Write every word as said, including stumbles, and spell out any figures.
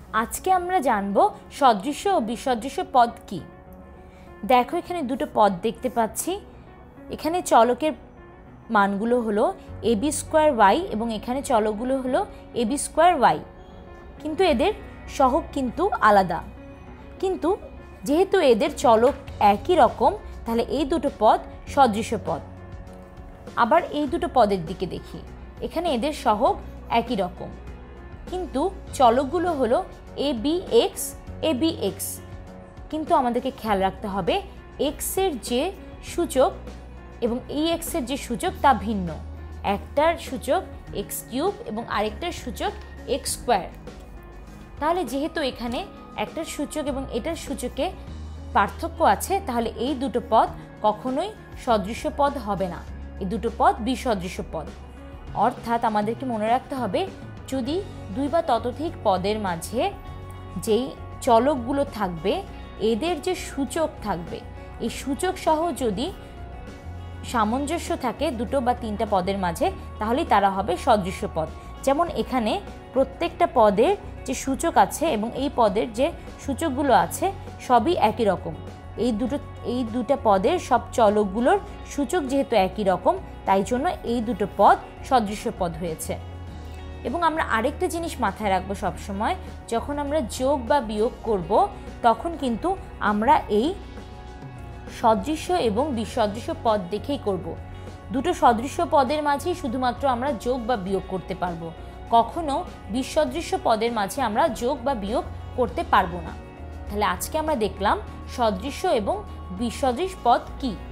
আজকে আমরা জানব সদৃশ্য ও বিসদৃশ্য পদ কি। দেখো এখানে দুটো পদ দেখতে পাচ্ছি। এখানে চলকের মানগুলো হলো এ বি স্কোয়ার ওয়াই এবং এখানে চলকগুলো হলো এ বি স্কোয়ার ওয়াই, কিন্তু এদের সহগ কিন্তু আলাদা। কিন্তু যেহেতু এদের চলক একই রকম, তাহলে এই দুটো পদ সদৃশ্য পদ। আবার এই দুটো পদের দিকে দেখি, এখানে এদের সহগ একই রকম, কিন্তু চলকগুলো হলো A B X A B X. কিন্তু আমাদেরকে খেয়াল রাখতে হবে এক্সের যে সূচক এবং এই এক্সের যে সূচক তা ভিন্ন। একটার সূচক এক্স কিউব এবং আরেকটার সূচক এক্স স্কোয়ার। তাহলে যেহেতু এখানে একটার সূচক এবং এটার সূচকে পার্থক্য আছে, তাহলে এই দুটো পদ কখনোই সদৃশ্য পদ হবে না, এই দুটো পদ বিসদৃশ্য পদ। অর্থাৎ আমাদেরকে মনে রাখতে হবে যদি দুই বা ততোধিক পদের মাঝে যেই চলকগুলো থাকবে এদের যে সূচক থাকবে, এই সূচক সহ যদি সামঞ্জস্য থাকে দুটো বা তিনটা পদের মাঝে, তাহলেই তারা হবে সদৃশ্য পদ। যেমন এখানে প্রত্যেকটা পদের যে সূচক আছে এবং এই পদের যে সূচকগুলো আছে সবই একই রকম। এই দুটো এই দুটো পদের সব চলকগুলোর সূচক যেহেতু একই রকম, তাই জন্য এই দুটো পদ সদৃশ্য পদ হয়েছে। এবং আমরা আরেকটা জিনিস মাথায় রাখবো সবসময়, যখন আমরা যোগ বা বিয়োগ করব তখন কিন্তু আমরা এই সদৃশ্য এবং বিসদৃশ্য পদ দেখেই করব। দুটো সদৃশ্য পদের মাঝেই শুধুমাত্র আমরা যোগ বা বিয়োগ করতে পারবো, কখনো বিসদৃশ্য পদের মাঝে আমরা যোগ বা বিয়োগ করতে পারবো না। তাহলে আজকে আমরা দেখলাম সদৃশ্য এবং বিসদৃশ পদ কি।